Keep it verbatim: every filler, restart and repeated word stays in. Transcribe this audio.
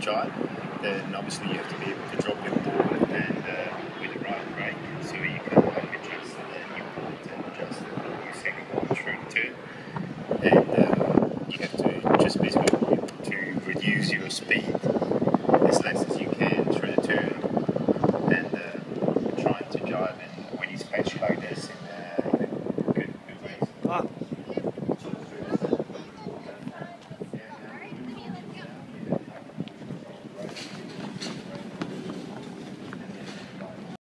shot, then obviously you have to be able to drop your bow